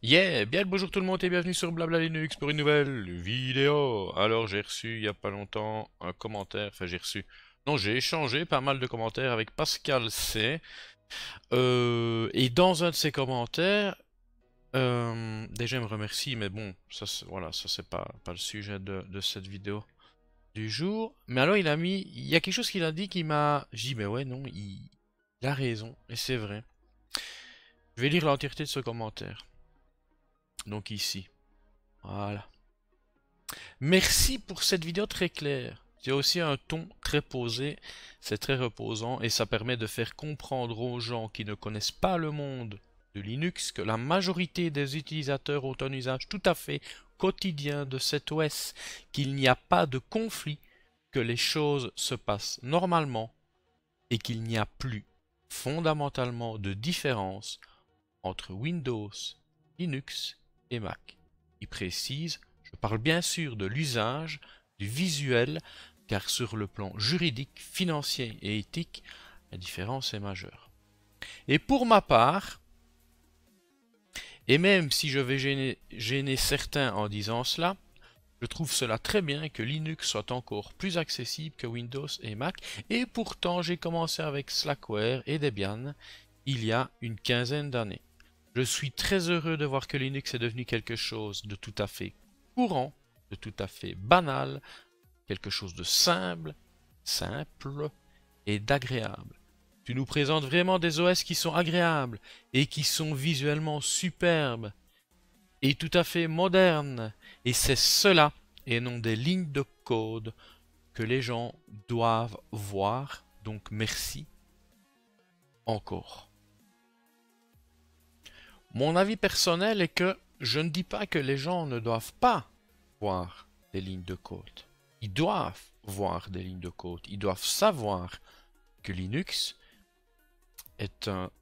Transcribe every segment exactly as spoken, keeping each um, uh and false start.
Yeah, bien le bonjour tout le monde et bienvenue sur Blabla Linux pour une nouvelle vidéo. Alors j'ai reçu il y a pas longtemps un commentaire, enfin j'ai reçu, non j'ai échangé pas mal de commentaires avec Pascal C. Euh, et dans un de ses commentaires, euh, déjà il me remercie, mais bon, ça c'est- voilà, ça c'est pas, pas le sujet de, de cette vidéo du jour. Mais alors il a mis, il y a quelque chose qu'il a dit qui m'a, j'ai dit mais ouais non, il, il a raison et c'est vrai. Je vais lire l'entièreté de ce commentaire. Donc ici, voilà. Merci pour cette vidéo très claire. Il y a aussi un ton très posé, c'est très reposant et ça permet de faire comprendre aux gens qui ne connaissent pas le monde de Linux que la majorité des utilisateurs ont un usage tout à fait quotidien de cet O S, qu'il n'y a pas de conflit, que les choses se passent normalement et qu'il n'y a plus fondamentalement de différence entre Windows, Linux et Mac. Il précise, je parle bien sûr de l'usage, du visuel, car sur le plan juridique, financier et éthique, la différence est majeure. Et pour ma part, et même si je vais gêner, gêner certains en disant cela, je trouve cela très bien que Linux soit encore plus accessible que Windows et Mac, et pourtant j'ai commencé avec Slackware et Debian il y a une quinzaine d'années. Je suis très heureux de voir que Linux est devenu quelque chose de tout à fait courant, de tout à fait banal, quelque chose de simple, simple et d'agréable. Tu nous présentes vraiment des O S qui sont agréables et qui sont visuellement superbes et tout à fait modernes. Et c'est cela, et non des lignes de code, que les gens doivent voir. Donc merci encore. Mon avis personnel est que je ne dis pas que les gens ne doivent pas voir des lignes de code. Ils doivent voir des lignes de code. Ils doivent savoir que Linux est un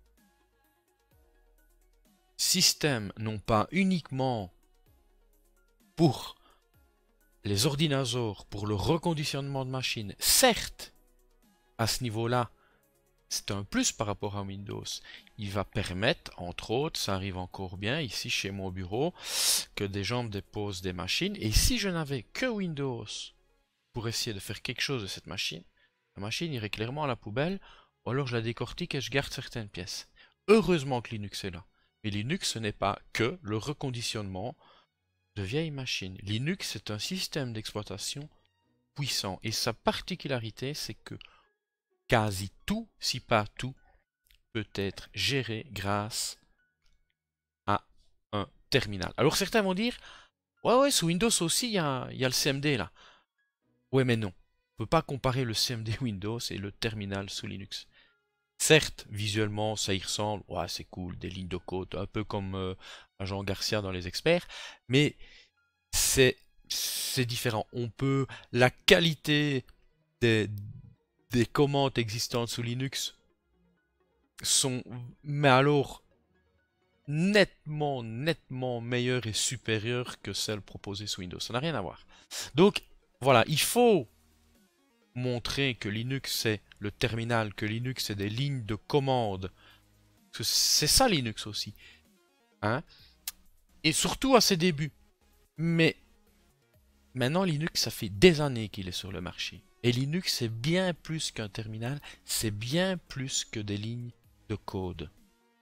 système non pas uniquement pour les ordinateurs, pour le reconditionnement de machines. Certes, à ce niveau-là, c'est un plus par rapport à Windows. Il va permettre, entre autres, ça arrive encore bien ici chez mon bureau, que des gens me déposent des machines. Et si je n'avais que Windows pour essayer de faire quelque chose de cette machine, la machine irait clairement à la poubelle, ou alors je la décortique et je garde certaines pièces. Heureusement que Linux est là. Mais Linux, ce n'est pas que le reconditionnement de vieilles machines. Linux est un système d'exploitation puissant. Et sa particularité, c'est que quasi tout, si pas tout, peut être géré grâce à un terminal. Alors certains vont dire, ouais ouais, sous Windows aussi, il y a, y a le C M D là. Ouais mais non, on ne peut pas comparer le C M D Windows et le terminal sous Linux. Certes, visuellement, ça y ressemble, ouais c'est cool, des lignes de code, un peu comme euh, Agent Garcia dans Les Experts, mais c'est c'est différent. On peut, la qualité des, des commandes existantes sous Linux sont, mais alors, nettement, nettement meilleures et supérieures que celles proposées sous Windows. Ça n'a rien à voir. Donc, voilà, il faut montrer que Linux c'est le terminal, que Linux c'est des lignes de commande. C'est ça Linux aussi. Hein? Et surtout à ses débuts. Mais maintenant, Linux, ça fait des années qu'il est sur le marché. Et Linux, c'est bien plus qu'un terminal, c'est bien plus que des lignes de code.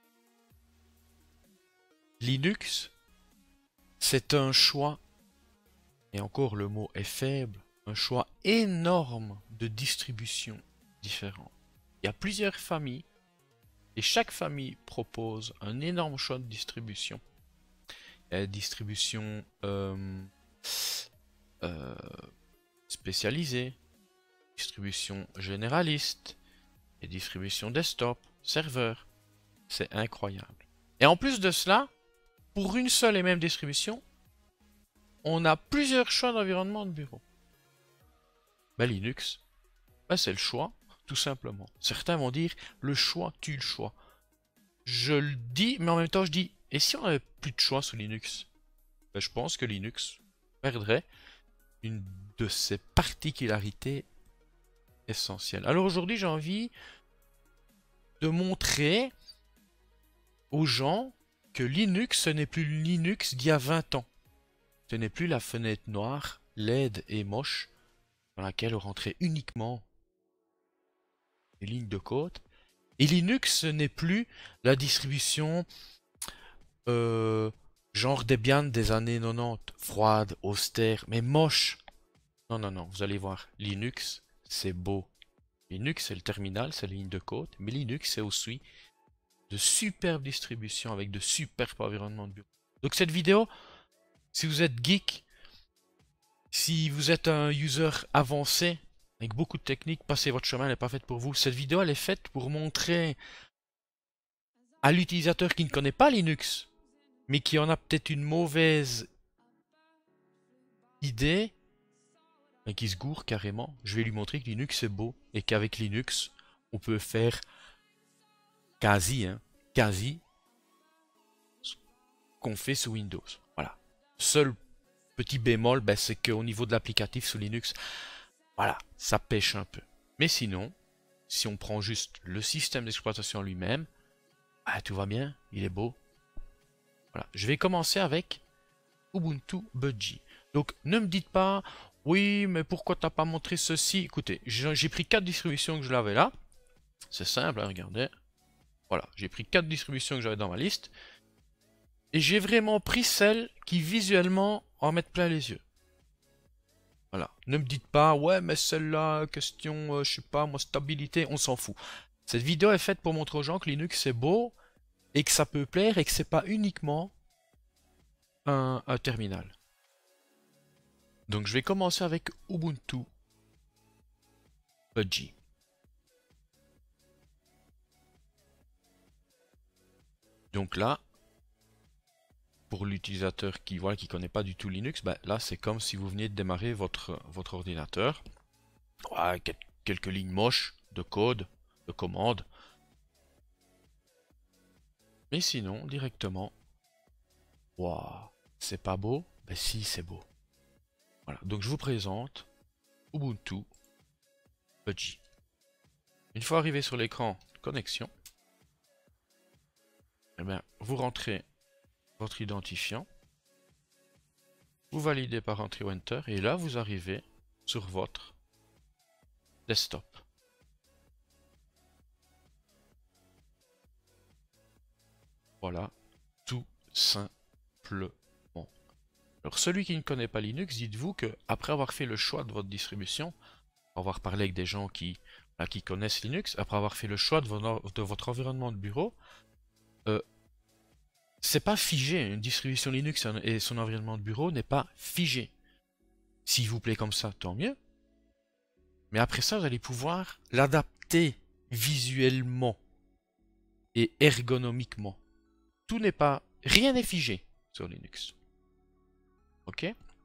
Linux, c'est un choix, et encore le mot est faible, un choix énorme de distributions différentes. Il y a plusieurs familles, et chaque famille propose un énorme choix de distribution. Il y a des distributions euh, euh, spécialisées, distribution généraliste, et distribution desktop, serveur. C'est incroyable. Et en plus de cela, pour une seule et même distribution, on a plusieurs choix d'environnement de bureau. Ben, Linux, ben, c'est le choix, tout simplement. Certains vont dire, le choix tue le choix. Je le dis, mais en même temps je dis, et si on avait plus de choix sous Linux? Ben, je pense que Linux perdrait une de ses particularités essentielles. Alors aujourd'hui, j'ai envie de montrer aux gens que Linux, ce n'est plus Linux d'il y a vingt ans. Ce n'est plus la fenêtre noire, laide et moche, dans laquelle on rentrait uniquement les lignes de code. Et Linux, ce n'est plus la distribution euh, genre Debian des années quatre-vingt-dix, froide, austère, mais moche. Non, non, non, vous allez voir, Linux, c'est beau. Linux, c'est le terminal, c'est la ligne de code, mais Linux, c'est aussi de superbes distributions avec de superbes environnements de bureau. Donc cette vidéo, si vous êtes geek, si vous êtes un user avancé, avec beaucoup de techniques, passez votre chemin, elle n'est pas faite pour vous. Cette vidéo, elle est faite pour montrer à l'utilisateur qui ne connaît pas Linux, mais qui en a peut-être une mauvaise idée, et qui se gourre carrément, je vais lui montrer que Linux est beau, et qu'avec Linux, on peut faire quasi, hein, quasi, ce qu'on fait sous Windows. Voilà. Seul petit bémol, ben, c'est qu'au niveau de l'applicatif sous Linux, voilà, ça pêche un peu. Mais sinon, si on prend juste le système d'exploitation lui-même, ah, tout va bien, il est beau. Voilà. Je vais commencer avec Ubuntu Budgie. Donc, ne me dites pas, oui, mais pourquoi t'as pas montré ceci? Écoutez, j'ai pris quatre distributions que je l'avais là. C'est simple, hein, regardez. Voilà, j'ai pris quatre distributions que j'avais dans ma liste. Et j'ai vraiment pris celles qui visuellement en mettent plein les yeux. Voilà, ne me dites pas, ouais, mais celle-là, question, euh, je sais pas, moi, stabilité, on s'en fout. Cette vidéo est faite pour montrer aux gens que Linux c'est beau et que ça peut plaire et que c'est pas uniquement un, un terminal. Donc je vais commencer avec Ubuntu Budgie. Donc là, pour l'utilisateur qui voilà, qui connaît pas du tout Linux, bah, là c'est comme si vous veniez de démarrer votre, votre ordinateur. Ouais, quelques lignes moches de code, de commande. Mais sinon, directement, waouh, c'est pas beau? Ben si, c'est beau. Voilà, donc je vous présente Ubuntu Budgie. Une fois arrivé sur l'écran de connexion, eh bien, vous rentrez votre identifiant, vous validez par Entry ou Enter, et là vous arrivez sur votre desktop. Voilà, tout simplement. Alors celui qui ne connaît pas Linux, dites-vous que après avoir fait le choix de votre distribution, avoir parlé avec des gens qui, là, qui connaissent Linux, après avoir fait le choix de, votre, de votre environnement de bureau, euh, c'est pas figé. Une distribution Linux et son environnement de bureau n'est pas figé. S'il vous plaît comme ça, tant mieux. Mais après ça, vous allez pouvoir l'adapter visuellement et ergonomiquement. Tout n'est pas, rien n'est figé sur Linux. Ok?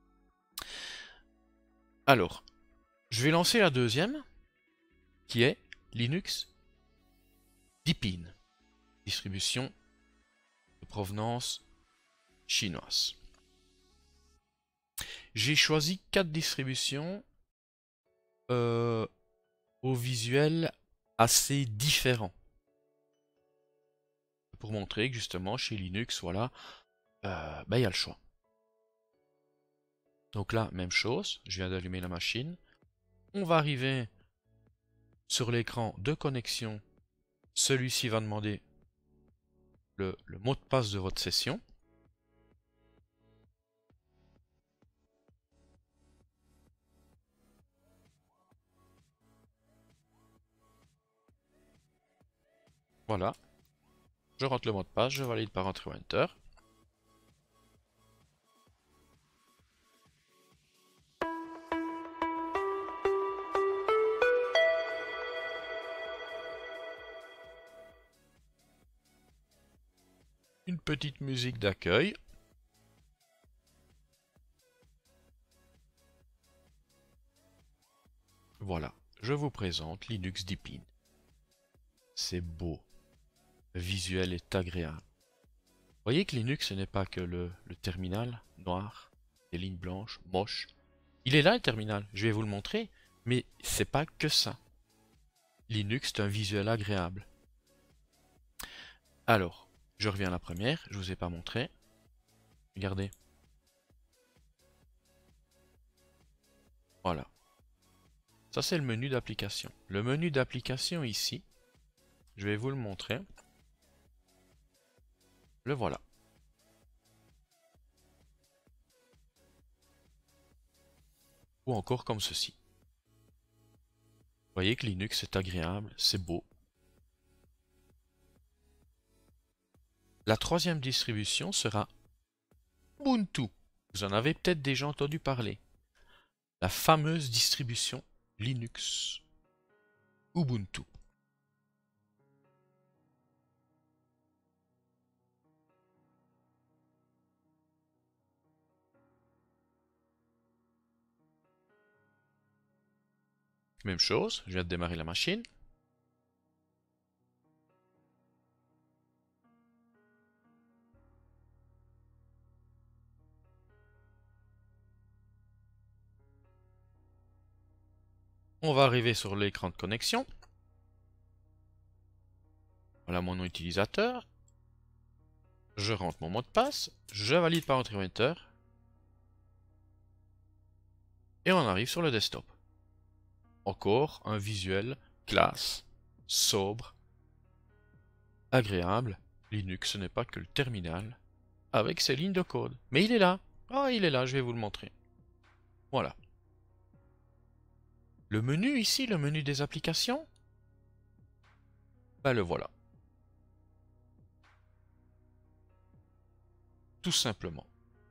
Alors, je vais lancer la deuxième, qui est Linux Deepin, distribution de provenance chinoise. J'ai choisi quatre distributions euh, au visuel assez différent. Pour montrer que justement chez Linux, voilà, euh, ben, y a le choix. Donc là, même chose, je viens d'allumer la machine. On va arriver sur l'écran de connexion. Celui-ci va demander le, le mot de passe de votre session. Voilà. Je rentre le mot de passe, je valide par Entry ou Enter. Une petite musique d'accueil. Voilà, je vous présente Linux Deepin. C'est beau. Le visuel est agréable. Vous voyez que Linux, ce n'est pas que le, le terminal noir, des lignes blanches, moches. Il est là le terminal, je vais vous le montrer, mais c'est pas que ça. Linux, c'est un visuel agréable. Alors, Je reviens à la première, je vous ai pas montré. Regardez. Voilà. Ça c'est le menu d'application. Le menu d'application ici, je vais vous le montrer. Le voilà. Ou encore comme ceci. Vous voyez que Linux est agréable, c'est beau. La troisième distribution sera Ubuntu. Vous en avez peut-être déjà entendu parler. La fameuse distribution Linux. Ubuntu. Même chose, je viens de démarrer la machine. On va arriver sur l'écran de connexion. Voilà mon nom utilisateur. Je rentre mon mot de passe. Je valide par Enter. Et on arrive sur le desktop. Encore un visuel classe, sobre, agréable. Linux, ce n'est pas que le terminal avec ses lignes de code. Mais il est là. Ah, il est là, je vais vous le montrer. Voilà. Le menu ici, le menu des applications, ben le voilà. Tout simplement.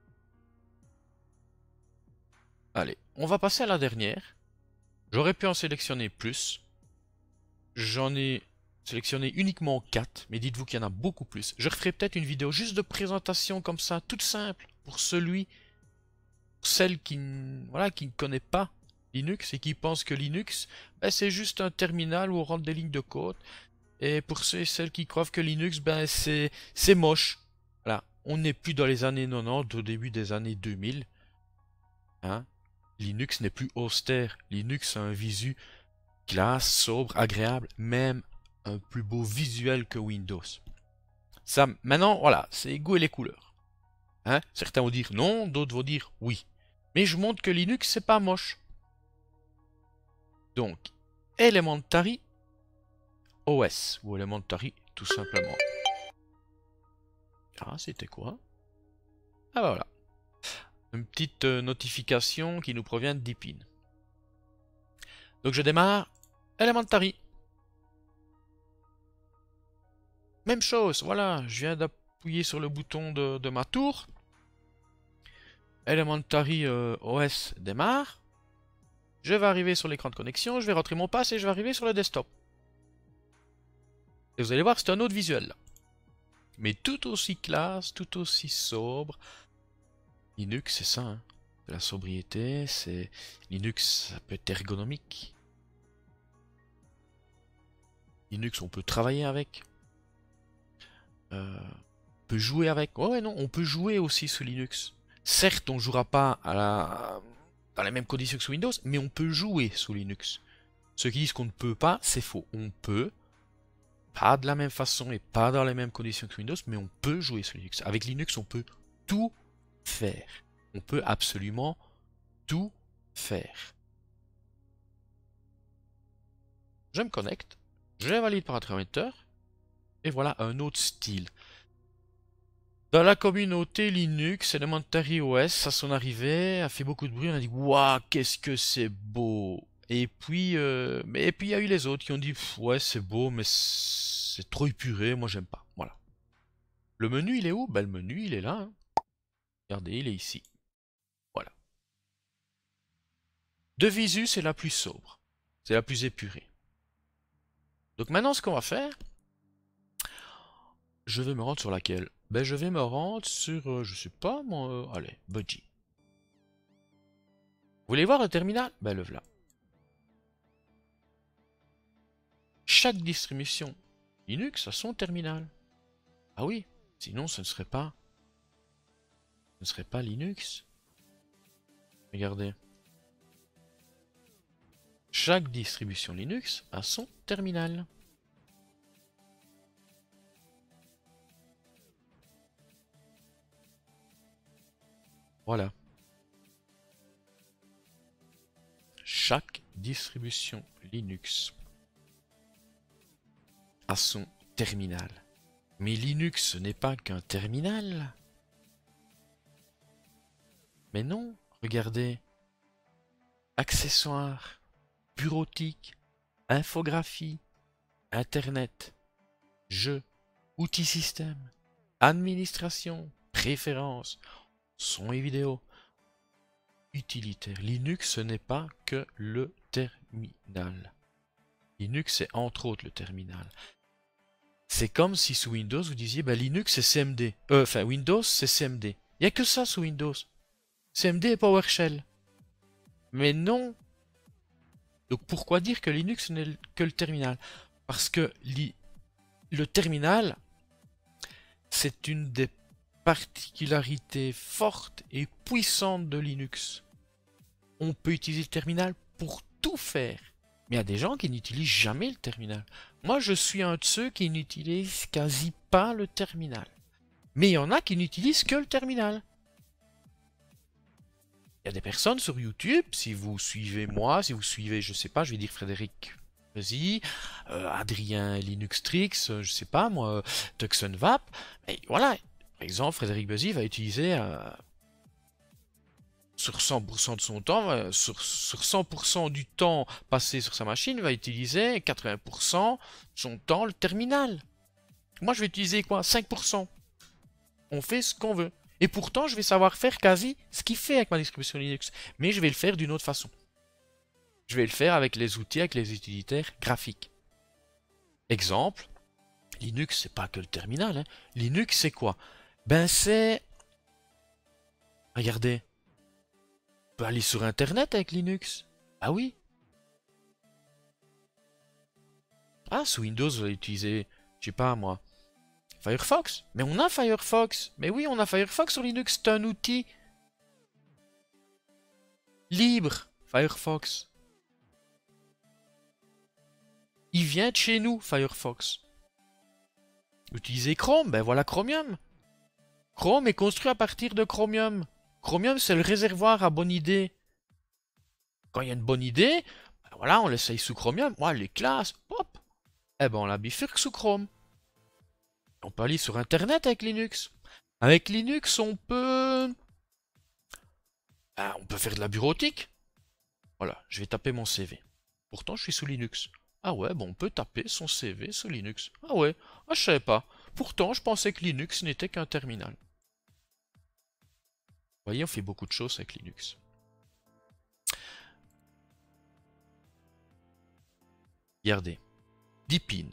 Allez, on va passer à la dernière. J'aurais pu en sélectionner plus. J'en ai sélectionné uniquement quatre, mais dites-vous qu'il y en a beaucoup plus. Je referai peut-être une vidéo juste de présentation comme ça, toute simple, pour celui, pour celle qui, voilà, qui ne connaît pas Linux et qui pense que Linux, ben, c'est juste un terminal où on rentre des lignes de code. Et pour ceux et celles qui croient que Linux, ben, c'est moche. Voilà, on n'est plus dans les années quatre-vingt-dix, au début des années deux mille. Hein? Linux n'est plus austère. Linux a un visu classe, sobre, agréable, même un plus beau visuel que Windows. Ça, maintenant, voilà, c'est goût et les couleurs. Hein? Certains vont dire non, d'autres vont dire oui. Mais je montre que Linux, c'est pas moche. Donc, Elementary O S, ou Elementary, tout simplement. Ah, c'était quoi? Ah bah voilà. Une petite euh, notification qui nous provient de Deepin. Donc je démarre Elementary. Même chose, voilà, je viens d'appuyer sur le bouton de, de ma tour. Elementary euh, O S démarre. Je vais arriver sur l'écran de connexion, je vais rentrer mon pass et je vais arriver sur le desktop. Et vous allez voir, c'est un autre visuel là. Mais tout aussi classe, tout aussi sobre. Linux, c'est ça, hein. La sobriété, c'est... Linux, ça peut être ergonomique. Linux, on peut travailler avec. Euh, on peut jouer avec. Oh ouais, non, on peut jouer aussi sous Linux. Certes, on ne jouera pas à la... dans les mêmes conditions que sous Windows, mais on peut jouer sous Linux. Ceux qui disent qu'on ne peut pas, c'est faux. On peut, pas de la même façon et pas dans les mêmes conditions que Windows, mais on peut jouer sous Linux. Avec Linux, on peut tout faire. On peut absolument tout faire. Je me connecte, je valide par Enter, et voilà un autre style. Dans la communauté Linux, Elementary O S, à son arrivée, a fait beaucoup de bruit. On a dit waouh, qu'est-ce que c'est beau! Et puis, euh, mais et puis il y a eu les autres qui ont dit ouais, c'est beau, mais c'est trop épuré. Moi, j'aime pas. Voilà. Le menu, il est où? Ben, le menu, il est là. Hein. Regardez, il est ici. Voilà. De visu, c'est la plus sobre. C'est la plus épurée. Donc maintenant, ce qu'on va faire, je vais me rendre sur laquelle? Ben, je vais me rendre sur, euh, je sais pas, moi, euh, allez, Budgie. Vous voulez voir le terminal? Ben, le voilà. Chaque distribution Linux a son terminal. Ah oui, sinon ce ne serait pas, ce ne serait pas Linux. Regardez. Chaque distribution Linux a son terminal. Voilà. Chaque distribution Linux a son terminal. Mais Linux n'est pas qu'un terminal. Mais non, regardez. Accessoires, bureautique, infographie, internet, jeux, outils système, administration, préférences, son et vidéo, utilitaire. Linux, ce n'est pas que le terminal. Linux, c'est entre autres le terminal. C'est comme si sous Windows, vous disiez, bah, Linux, c'est C M D. Euh, enfin, Windows, c'est C M D. Il n'y a que ça sous Windows. C M D et PowerShell. Mais non. Donc pourquoi dire que Linux n'est que le terminal? Parce que le terminal, c'est une des particularités fortes et puissantes de Linux. On peut utiliser le terminal pour tout faire. Mais il y a des gens qui n'utilisent jamais le terminal. Moi, je suis un de ceux qui n'utilisent quasi pas le terminal. Mais il y en a qui n'utilisent que le terminal. Il y a des personnes sur YouTube, si vous suivez moi, si vous suivez, je sais pas, je vais dire Frédéric Buzzy, euh, Adrien Linuxtrix, euh, je sais pas moi, Tuxenvap, et voilà, par exemple, Frédéric Buzzy va utiliser euh, sur cent pour cent de son temps, euh, sur, sur cent pour cent du temps passé sur sa machine, va utiliser quatre-vingts pour cent de son temps le terminal. Moi, je vais utiliser quoi? cinq pour cent. On fait ce qu'on veut. Et pourtant, je vais savoir faire quasi ce qu'il fait avec ma distribution Linux. Mais je vais le faire d'une autre façon. Je vais le faire avec les outils, avec les utilitaires graphiques. Exemple, Linux, c'est pas que le terminal. Hein. Linux, c'est quoi? Ben, c'est... Regardez. On peut aller sur Internet avec Linux. Ah oui. Ah, sous Windows, vous allez utiliser, je sais pas moi, Firefox. Mais on a Firefox. Mais oui, on a Firefox sur Linux. C'est un outil libre, Firefox. Il vient de chez nous, Firefox. Utilisez Chrome, ben voilà Chromium. Chrome est construit à partir de Chromium. Chromium, c'est le réservoir à bonne idée. Quand il y a une bonne idée, ben voilà, on l'essaye sous Chromium. Moi, les classes, hop. Eh ben, on la bifurque sous Chrome. On peut aller sur Internet avec Linux. Avec Linux, on peut... Ben, on peut faire de la bureautique. Voilà, je vais taper mon C V. Pourtant, je suis sous Linux. Ah ouais, bon, on peut taper son C V sous Linux. Ah ouais, ah, je savais pas. Pourtant, je pensais que Linux n'était qu'un terminal. Vous voyez, on fait beaucoup de choses avec Linux. Regardez. Deepin.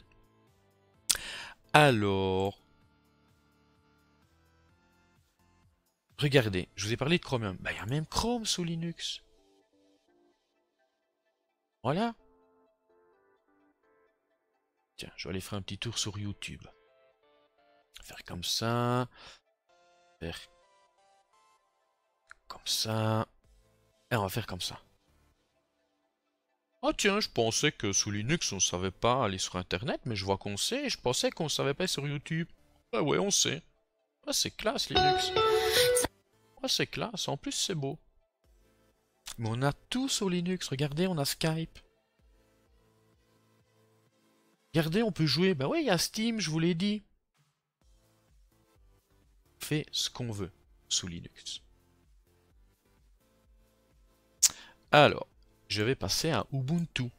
Alors... Regardez, je vous ai parlé de Chromium. Bah, il y a même Chrome sous Linux. Voilà. Tiens, je vais aller faire un petit tour sur YouTube. Faire comme ça. Faire comme ça. Et on va faire comme ça. Ah tiens, je pensais que sous Linux on savait pas aller sur Internet, mais je vois qu'on sait, et je pensais qu'on savait pas sur YouTube. Ah ouais, on sait. Ah c'est classe Linux. Ah c'est classe, en plus c'est beau. Mais on a tout sur Linux, regardez, on a Skype. Regardez, on peut jouer, bah ouais, il y a Steam, je vous l'ai dit. On fait ce qu'on veut sous Linux. Alors, je vais passer à Ubuntu.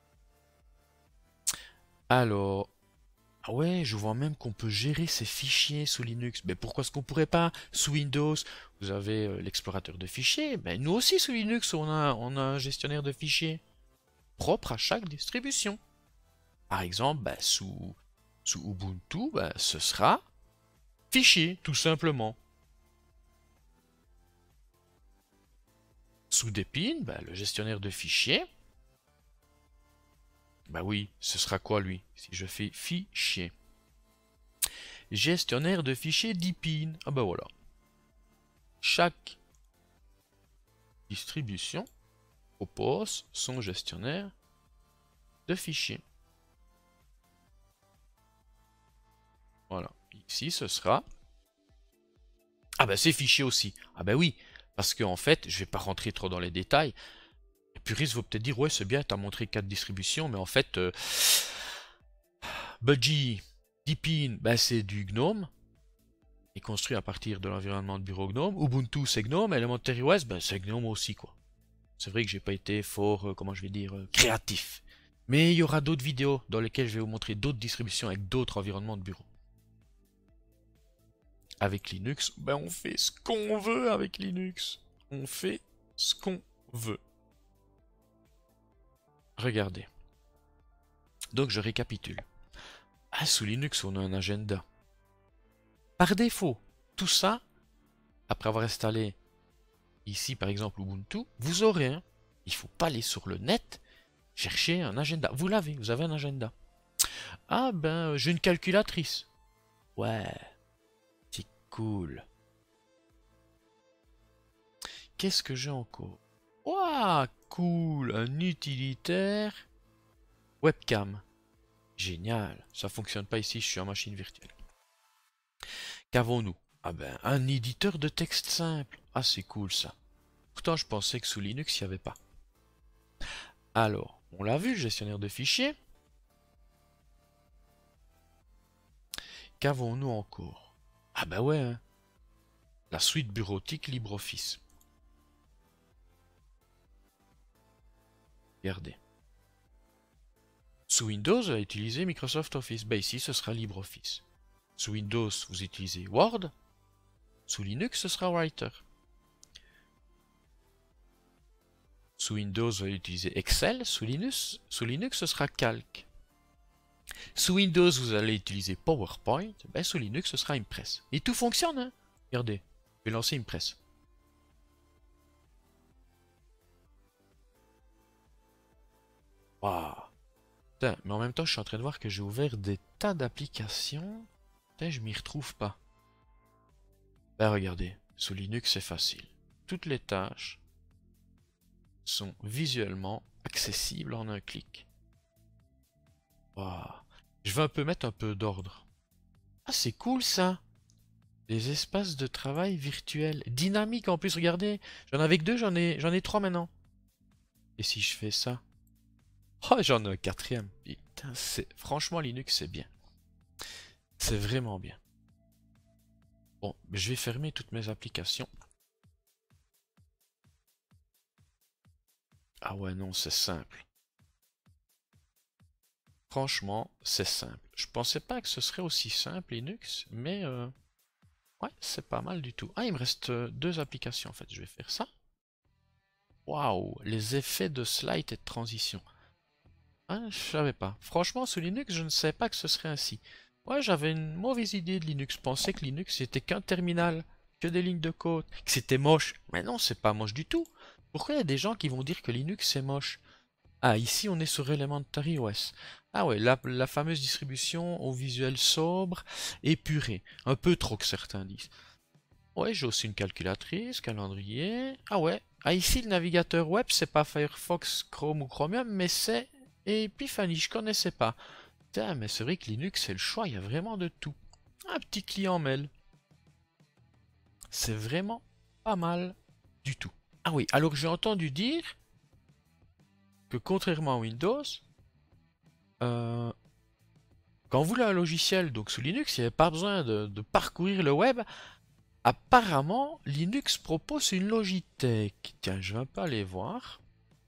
Alors, ah ouais, je vois même qu'on peut gérer ses fichiers sous Linux. Mais pourquoi est-ce qu'on pourrait pas sous Windows? Vous avez euh, l'explorateur de fichiers. Ben, nous aussi sous Linux, on a, on a un gestionnaire de fichiers propre à chaque distribution. Par exemple, ben, sous, sous Ubuntu, ben, ce sera fichier, tout simplement. Sous Deepin, ben, le gestionnaire de fichiers. Bah oui, ce sera quoi lui? Si je fais fichier. Gestionnaire de fichiers Deepin. Ah bah voilà. Chaque distribution propose son gestionnaire de fichiers. Voilà. Ici ce sera... Ah bah c'est fichier aussi. Ah bah oui. Parce qu'en en fait, je vais pas rentrer trop dans les détails. Les puristes vont peut-être dire, ouais, c'est bien, t'as montré quatre distributions, mais en fait, euh, Budgie, Deepin, ben, c'est du GNOME. Et construit à partir de l'environnement de bureau GNOME. Ubuntu, c'est GNOME. Elementary O S, ben, c'est GNOME aussi, quoi. C'est vrai que j'ai pas été fort, euh, comment je vais dire, euh, créatif. Mais il y aura d'autres vidéos dans lesquelles je vais vous montrer d'autres distributions avec d'autres environnements de bureau. Avec Linux, ben on fait ce qu'on veut avec Linux. On fait ce qu'on veut. Regardez. Donc je récapitule. Ah, sous Linux, on a un agenda. Par défaut, tout ça, après avoir installé ici par exemple Ubuntu, vous aurez un. Il ne faut pas aller sur le net chercher un agenda. Vous l'avez, vous avez un agenda. Ah ben, j'ai une calculatrice. Ouais, c'est cool. Qu'est-ce que j'ai encore? Waouh, cool, un utilitaire webcam. Génial, ça fonctionne pas ici, je suis en machine virtuelle. Qu'avons-nous? Ah ben, un éditeur de texte simple. Ah, c'est cool ça. Pourtant, je pensais que sous Linux, il n'y avait pas. Alors, on l'a vu, gestionnaire de fichiers. Qu'avons-nous encore? Ah ben ouais, hein. La suite bureautique LibreOffice. Regardez. Sous Windows, vous allez utiliser Microsoft Office. Ben ici, ce sera LibreOffice. Sous Windows, vous utilisez Word. Sous Linux, ce sera Writer. Sous Windows, vous allez utiliser Excel. Sous Linux, sous Linux, ce sera Calc. Sous Windows, vous allez utiliser PowerPoint. Ben, sous Linux, ce sera Impress. Et tout fonctionne, hein. Regardez, je vais lancer Impress. Waouh. Putain, mais en même temps, je suis en train de voir que j'ai ouvert des tas d'applications. Putain, je m'y retrouve pas. Ben, regardez, sous Linux, c'est facile. Toutes les tâches sont visuellement accessibles en un clic. Waouh. Je vais un peu mettre un peu d'ordre. Ah, c'est cool ça. Les espaces de travail virtuels. Dynamiques en plus, regardez. J'en avais que deux, j'en ai, j'en ai trois maintenant. Et si je fais ça? Oh, j'en ai un quatrième. Putain, c'est... Franchement, Linux, c'est bien. C'est vraiment bien. Bon, je vais fermer toutes mes applications. Ah ouais, non, c'est simple. Franchement, c'est simple. Je pensais pas que ce serait aussi simple, Linux, mais... Euh... Ouais, c'est pas mal du tout. Ah, il me reste deux applications, en fait. Je vais faire ça. Waouh, les effets de slide et de transition. Ah, je savais pas. Franchement, sous Linux, je ne savais pas que ce serait ainsi. Ouais, j'avais une mauvaise idée de Linux. Je pensais que Linux, c'était qu'un terminal, que des lignes de code, que c'était moche. Mais non, c'est pas moche du tout. Pourquoi il y a des gens qui vont dire que Linux, c'est moche? Ah, ici, on est sur Elementary O S. Ah ouais, la, la fameuse distribution au visuel sobre, épuré. Un peu trop que certains disent. Ouais, j'ai aussi une calculatrice, calendrier. Ah ouais. Ah, ici, le navigateur web, c'est pas Firefox, Chrome ou Chromium, mais c'est Epiphany, je connaissais pas. Putain, mais c'est vrai que Linux, c'est le choix, il y a vraiment de tout. Un petit client mail. C'est vraiment pas mal du tout. Ah oui, alors j'ai entendu dire que contrairement à Windows, euh, quand vous voulez un logiciel, donc sous Linux, il n'y avait pas besoin de, de parcourir le web. Apparemment, Linux propose une Logitech. Tiens, je vais un peu aller voir.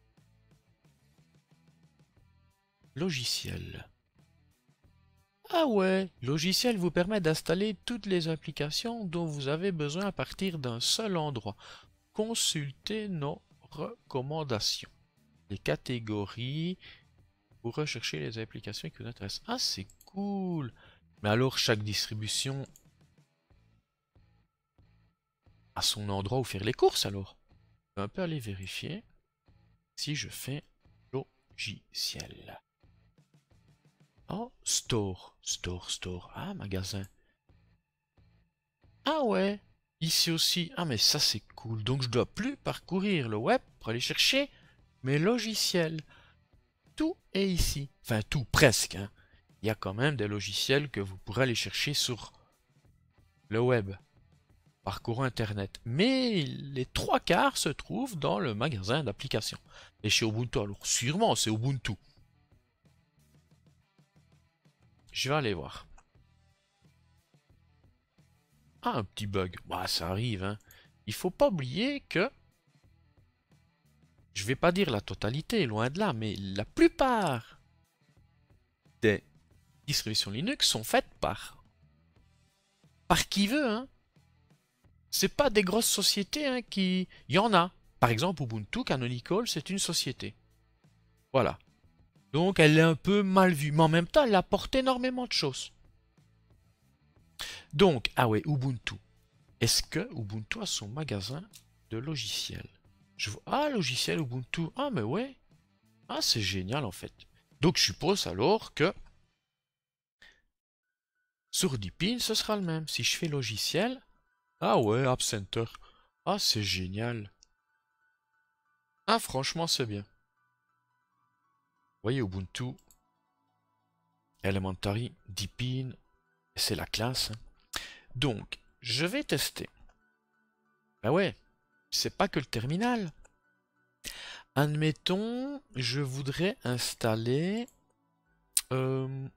Logiciel. Ah ouais, logiciel vous permet d'installer toutes les applications dont vous avez besoin à partir d'un seul endroit. Consultez nos recommandations. Les catégories pour rechercher les applications qui vous intéressent. Ah, c'est cool. Mais alors, chaque distribution a son endroit où faire les courses alors. Je vais un peu aller vérifier si je fais logiciel. Oh, store, store, store. Ah, magasin. Ah ouais, ici aussi. Ah, mais ça c'est cool. Donc je dois plus parcourir le web pour aller chercher mes logiciels. Tout est ici. Enfin, tout, presque. Hein. Il y a quand même des logiciels que vous pourrez aller chercher sur le web. parcourant Internet. Mais les trois quarts se trouvent dans le magasin d'applications. Et chez Ubuntu, alors sûrement c'est Ubuntu. Je vais aller voir. Ah, un petit bug. Bah, ça arrive, hein. Il faut pas oublier que... Je vais pas dire la totalité, loin de là, mais la plupart des distributions Linux sont faites par... par qui veut, hein. C'est pas des grosses sociétés, hein, qui... Il y en a. Par exemple, Ubuntu Canonical, c'est une société. Voilà. Donc, elle est un peu mal vue. Mais en même temps, elle apporte énormément de choses. Donc, ah ouais, Ubuntu. Est-ce que Ubuntu a son magasin de logiciels? Je vois... Ah, logiciel Ubuntu. Ah, mais ouais. Ah, c'est génial, en fait. Donc, je suppose alors que... sur Deepin, ce sera le même. Si je fais logiciel... Ah ouais, App Center. Ah, c'est génial. Ah, franchement, c'est bien. Vous voyez, Ubuntu, Elementary, Deepin, c'est la classe. Hein. Donc, je vais tester. Ah ouais, c'est pas que le terminal. Admettons, je voudrais installer... Euh...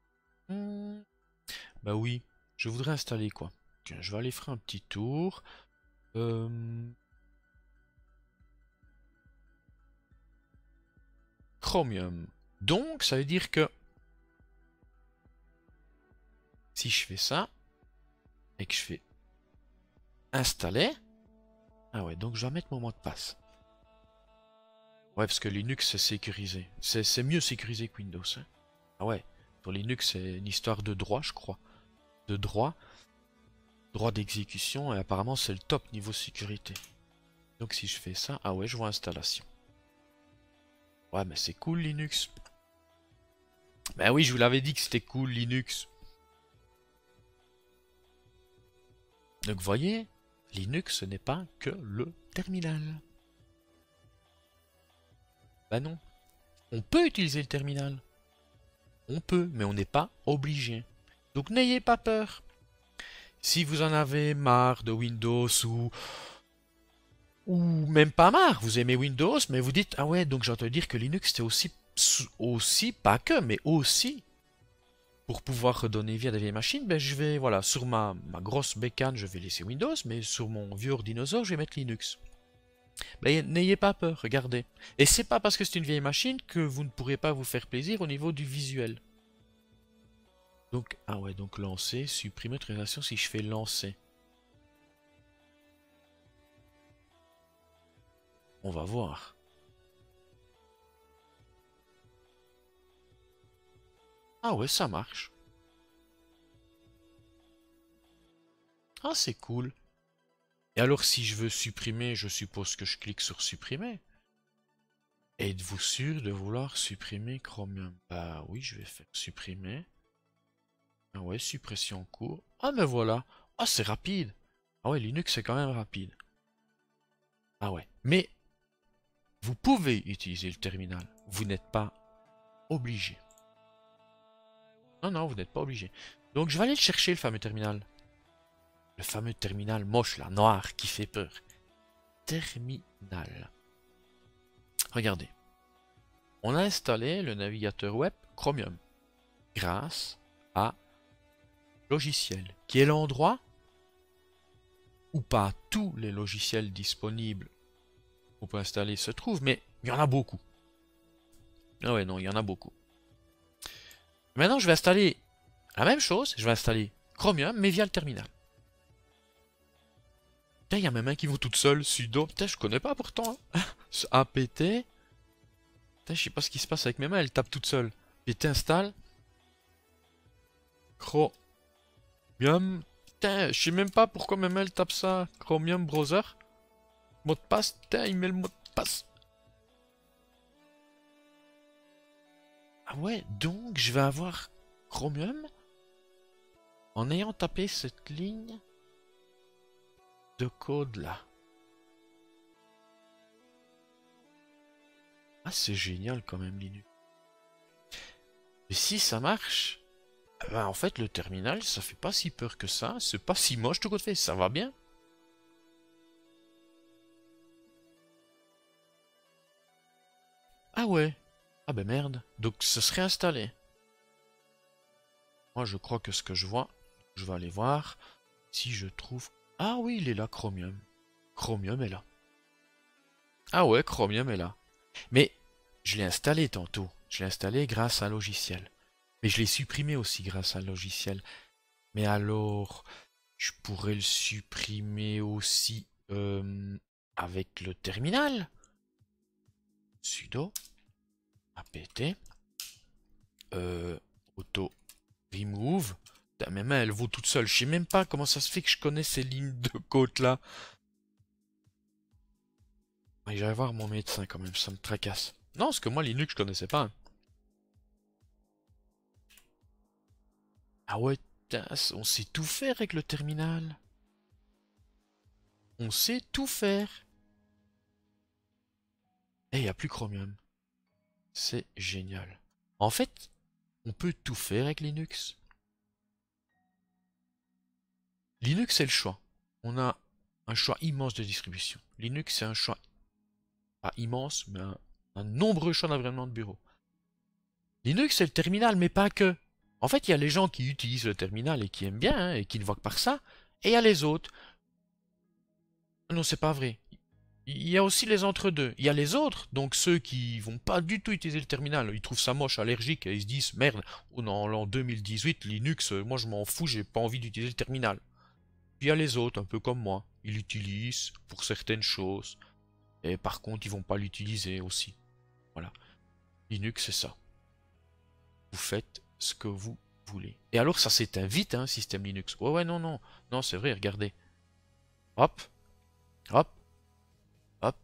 Bah oui, je voudrais installer quoi? Tiens, je vais aller faire un petit tour. Euh... Chromium. Donc, ça veut dire que si je fais ça et que je fais installer, ah ouais, donc je dois mettre mon mot de passe. Ouais, parce que Linux c'est sécurisé. C'est mieux sécurisé que Windows. Hein. Ah ouais, pour Linux c'est une histoire de droit, je crois. De droit. Droit d'exécution, et apparemment c'est le top niveau sécurité. Donc si je fais ça, ah ouais, je vois installation. Ouais, mais c'est cool Linux. Ben oui, je vous l'avais dit que c'était cool Linux. Donc vous voyez, Linux ce n'est pas que le terminal. Bah non. On peut utiliser le terminal. On peut, mais on n'est pas obligé. Donc n'ayez pas peur. Si vous en avez marre de Windows ou... ou même pas marre, vous aimez Windows, mais vous dites, ah ouais, donc j'ai entendu dire que Linux c'était aussi, aussi, pas que, mais aussi, pour pouvoir redonner vie à des vieilles machines, ben je vais, voilà, sur ma, ma grosse bécane, je vais laisser Windows, mais sur mon vieux ordinosaure, je vais mettre Linux. Ben, n'ayez pas peur, regardez. Et c'est pas parce que c'est une vieille machine que vous ne pourrez pas vous faire plaisir au niveau du visuel. Donc, ah ouais, donc lancer, supprimer autorisation si je fais lancer. On va voir. Ah ouais, ça marche. Ah, c'est cool. Et alors, si je veux supprimer, je suppose que je clique sur supprimer. Êtes-vous sûr de vouloir supprimer Chromium? Bah oui, je vais faire supprimer. Ah ouais, suppression en cours. Ah mais voilà. Ah, c'est rapide. Ah ouais, Linux c'est quand même rapide. Ah ouais. Mais vous pouvez utiliser le terminal. Vous n'êtes pas obligé. Non, non, vous n'êtes pas obligé. Donc je vais aller le chercher, le fameux terminal. Le fameux terminal moche, là, noir, qui fait peur. Terminal. Regardez. On a installé le navigateur web Chromium. Grâce à logiciel. Qui est l'endroit où pas tous les logiciels disponibles qu'on peut installer se trouvent, mais il y en a beaucoup. Ah ouais, non, il y en a beaucoup. Maintenant, je vais installer la même chose. Je vais installer Chromium, mais via le terminal. Putain, il y a même un qui vaut toute seule. Sudo. Putain, je connais pas pourtant. Hein. apt. Putain, je sais pas ce qui se passe avec mes mains. Elle tape toute seule. pt installe. Chromium. Putain, je sais même pas pourquoi mes mains elle tape ça. Chromium browser. Mot de passe. Putain, il met le mot de passe. Ah ouais, donc je vais avoir Chromium en ayant tapé cette ligne de code là. Ah, c'est génial quand même Linux. Et si ça marche, ben en fait le terminal ça fait pas si peur que ça, c'est pas si moche tout côté, ça va bien. Ah ouais. Ah ben merde. Donc ça serait installé. Moi je crois que ce que je vois, je vais aller voir si je trouve... Ah oui, il est là, Chromium. Chromium est là. Ah ouais, Chromium est là. Mais je l'ai installé tantôt. Je l'ai installé grâce à un logiciel. Mais je l'ai supprimé aussi grâce à un logiciel. Mais alors, je pourrais le supprimer aussi euh, avec le terminal. Sudo apt euh, auto remove. Putain, mes mains elles vont toutes seules. Je sais même pas comment ça se fait que je connais ces lignes de côte là. Ouais, j'allais voir mon médecin quand même, ça me tracasse. Non, parce que moi Linux je connaissais pas, hein. Ah ouais, putain, on sait tout faire avec le terminal. On sait tout faire. Et il n'y a plus Chromium. C'est génial. En fait, on peut tout faire avec Linux. Linux, c'est le choix. On a un choix immense de distribution. Linux, c'est un choix, pas immense, mais un, un nombreux choix d'environnement de bureau. Linux, c'est le terminal, mais pas que. En fait, il y a les gens qui utilisent le terminal et qui aiment bien, hein, et qui ne voient que par ça. Et il y a les autres. Non, c'est pas vrai. Il y a aussi les entre-deux. Il y a les autres, donc ceux qui vont pas du tout utiliser le terminal. Ils trouvent ça moche, allergique, et ils se disent, merde, oh non, en deux mille dix-huit, Linux, euh, moi je m'en fous, j'ai pas envie d'utiliser le terminal. Puis il y a les autres, un peu comme moi. Ils l'utilisent pour certaines choses. Et par contre, ils vont pas l'utiliser aussi. Voilà. Linux, c'est ça. Vous faites ce que vous voulez. Et alors, ça s'éteint vite, hein, système Linux. Ouais, ouais, non, non. Non, c'est vrai, regardez. Hop, hop, hop.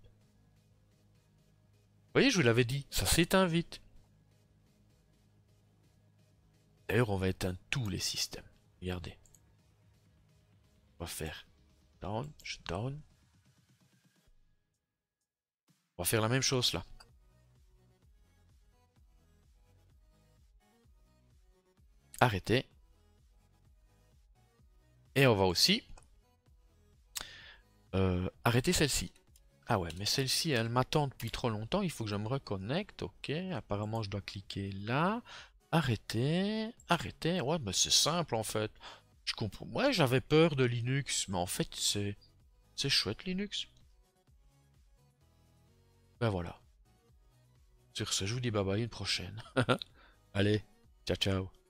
Vous voyez, je vous l'avais dit, ça s'éteint vite. D'ailleurs, on va éteindre tous les systèmes. Regardez. On va faire down, down. On va faire la même chose là. Arrêtez. Et on va aussi euh, arrêter celle-ci. Ah ouais, mais celle-ci, elle m'attend depuis trop longtemps. Il faut que je me reconnecte. Ok, apparemment, je dois cliquer là. Arrêter. Arrêter. Ouais, mais c'est simple en fait. Je comprends. Ouais, j'avais peur de Linux, mais en fait, c'est c'est chouette Linux. Ben voilà. Sur ce, je vous dis bye bye, une prochaine. Allez, ciao ciao.